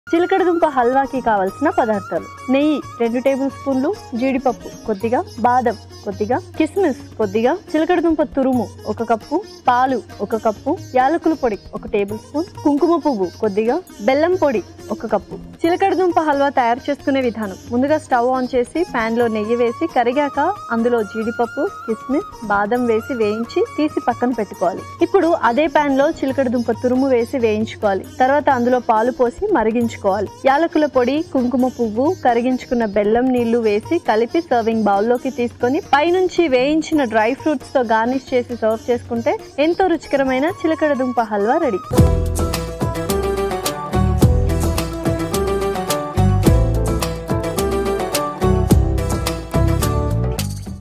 చిలకడ దుంప హల్వాకి కావలసిన పదార్థాలు: నెయ్యి 2 టేబుల్ స్పూన్లు, జీడిపప్పు కొద్దిగా, బాదం కొద్దిగా, కిస్మిస్ కొద్దిగా, చిలకడ దుంప తురుము 1 కప్పు, పాలు 1 కప్పు, యాలకుల పొడి 1 టేబుల్ స్పూన్, కుంకుమ పువ్వు కొద్దిగా, బెల్లం పొడి 1 కప్పు. చిలకడ దుంప హల్వా తయారు చేసుకునే విధానం: ముందుగా స్టవ్ ఆన్ చేసి పాన్ లో నెయ్యి వేసి కరిగాక అందులో జీడిపప్పు, కిస్మిస్, బాదం వేసి వేయించి తీసి పక్కన పెట్టుకోవాలి. ఇప్పుడు అదే పాన్ లో చిలకడ దుంప తురుము వేసి వేయించుకోవాలి. తర్వాత అందులో పాలు పోసి మరిగించుకోవాలి. యాలకుల పొడి, కుంకుమ పువ్వు, కరిగించుకున్న బెల్లం నీళ్లు వేసి కలిపి సర్వింగ్ బౌల్లోకి తీసుకొని పైనుంచి వేయించిన డ్రై ఫ్రూట్స్ తో గార్నిష్ చేసి సర్వ్ చేసుకుంటే ఎంతో రుచికరమైన చిలకడ దుంప హల్వా రెడీ.